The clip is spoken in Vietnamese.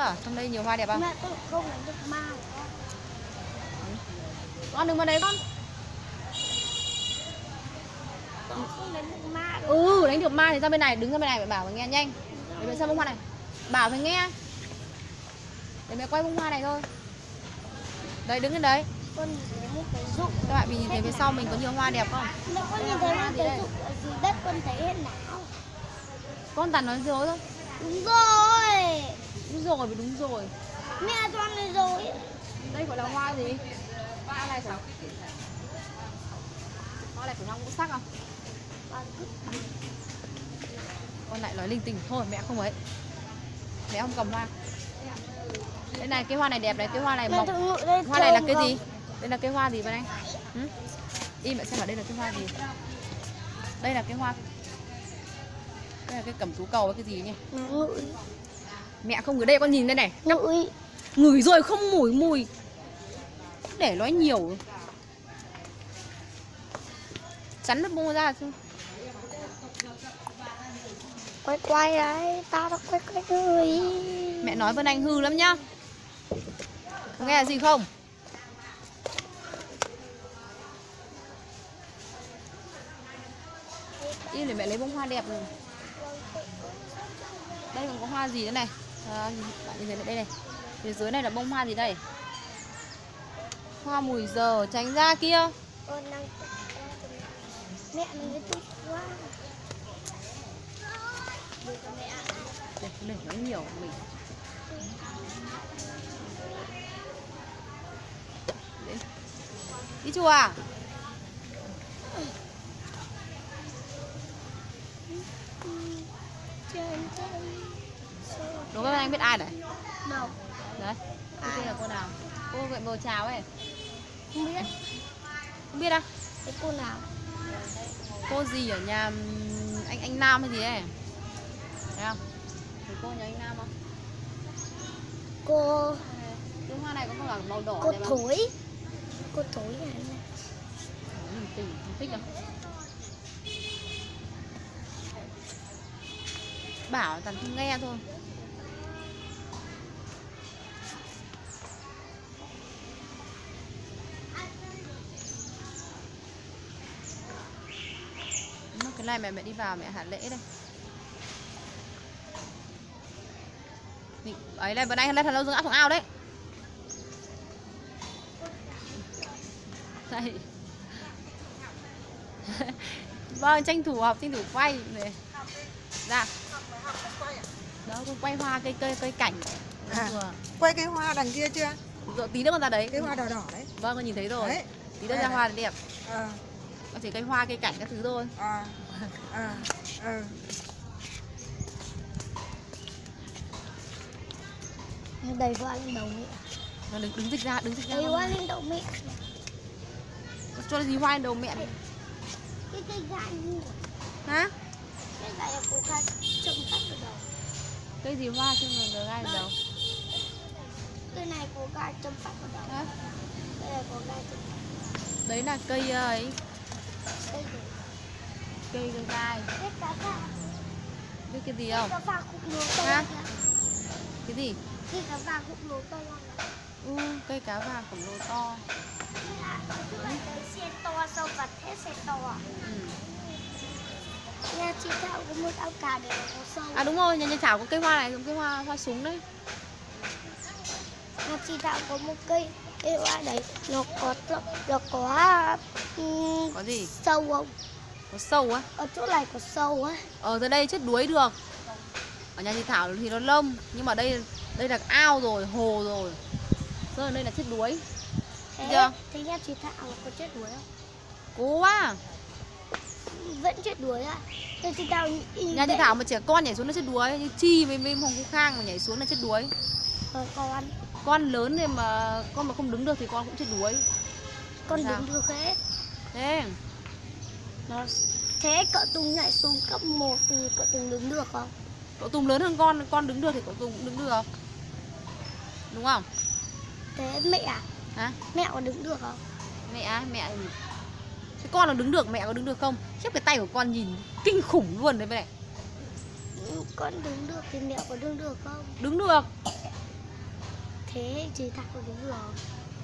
nữa. Trong đây nhiều hoa đẹp không? Mẹ tôi không đánh được ma. Con đừng vào đấy con. Con không đánh được ma được. Ừ, đánh được ma thì ra bên này, đứng ra bên này, mẹ bảo mày nghe nhanh. Để mẹ xem bông hoa này. Bảo mày nghe. Để mẹ quay bông hoa này thôi. Đấy, đứng lên đấy. Con nhìn thấy một cái dụng. Các bạn nhìn thấy phía sau mình có nhiều hoa đẹp không? Mẹ con nhìn thấy một cái dụng ở dưới đất con thấy hết não. Con toàn nói dối thôi. Đúng rồi. Đúng rồi, đúng rồi. Mẹ toàn nói dối. Đây gọi là hoa gì? Hoa này phải. Hoa này phải hoa ngũ sắc không? Con lại nói linh tinh. Thôi mẹ không ấy. Mẹ không cầm hoa. Đây này, cái hoa này đẹp này, cái hoa này mọc. Hoa này là cái gì? Đây là cái hoa gì bên anh? Im mẹ xem ở đây là cái hoa gì? Đây là cái hoa. Đây là cái cẩm tú cầu cái gì nhỉ? Ngửi. Mẹ không ngửi đây, con nhìn đây này. Ngửi. Ngửi rồi không mùi mùi. Để nói nhiều. Chắn mất bông ra chứ. Quay đấy, tao đã quay người. Mẹ nói Vân Anh hư lắm nhá. Có nghe là gì không? Im để mẹ lấy bông hoa đẹp rồi. Đây còn có hoa gì nữa này. Bạn nhìn thấy đây này. Phía dưới này là bông hoa gì đây? Hoa mùi giờ tránh ra kia. Mẹ mình với tôi quá. Để nói nhiều mình. Đi chùa à? Đố các anh biết ai đấy? Đâu? Đấy. Cô tên là cô nào? Cô gậy bầu chào ấy. Không biết. Không biết à? Cái cô nào? Cô gì ở nhà anh Nam hay gì ấy? Thấy không? Thấy cô nhà anh Nam không? Cô. Cái hoa này có cả màu đỏ Cô này không? Thối. Cô Thối này. Mình tỉnh, không thích đâu. Bảo toàn không nghe thôi. Cái này mẹ đi vào mẹ hạ lễ đây. Ấy này, vừa nãy lên thằng lâu dương áp xuống ao đấy. Đây. Vâng, tranh thủ học, tranh thủ quay này. Dạ. Đó, con quay hoa cây cảnh. Quay cái hoa đằng kia chưa? Rồi tí nữa con ra đấy. Cái hoa đỏ đỏ đấy. Vâng, con nhìn thấy rồi. Đấy. Tí nữa ra hoa thì đẹp. À. Con chỉ cây hoa, cây cảnh các thứ thôi. Đầy hoa lên đầu mẹ. Đứng dịch ra, đứng dịch ra. Đầy hoa lên đầu mẹ. Cho gì hoa lên đầu mẹ này. Cái cây gai gì? Hả? Cây gai là cô gai trồng cắt vào đầu. Cây gì hoa trên người gai vào đầu? Cây này cô gai trồng cắt vào đầu. Hả? Đây là cô gai trồng cắt. Đấy là cây ấy. Cây gì? Cây gai. Cây cá vàng. Biết cái gì không? Cây cá vàng khủng lồ to. Hả? Cái gì? Cây cá vàng khủng lồ to. Cây cá vàng khổng lồ to. Cái xe to sau vặt hết xe to. Nhà chị Thảo có một ao cá để có sâu. À đúng rồi, nhà Thảo có cây hoa này, cây hoa súng đấy. Nhà chị Thảo có một cây hoa đấy, nó có gì? Sâu không? Có sâu á? Ở chỗ này có sâu á. Ở tới đây chết đuối được. Ở nhà chị Thảo thì nó lông, nhưng mà đây là ao rồi, hồ rồi. Rồi đây là chết đuối. Thế nhà chị Thảo có chết đuối không? Cố quá. Vẫn chết đuối à? Nhà chị Thảo mà trẻ con nhảy xuống nó chết đuối, như Chi với Hồng Phúc Khang mà nhảy xuống là chết đuối. Con lớn thì mà con mà không đứng được thì con cũng chết đuối. Con đứng được hết. Thế cậu Tùng nhảy xuống cấp 1 thì cậu Tùng đứng được không? Cậu Tùng lớn hơn con đứng được thì cậu Tùng cũng đứng được. Đúng không? Thế mẹ à? Hả? Mẹ có đứng được không? Mẹ cái con nó đứng được, mẹ có đứng được không? Khiếp, cái tay của con nhìn kinh khủng luôn đấy này. Con đứng được thì mẹ có đứng được không? Đứng được. thế chị Thảo đúng rồi.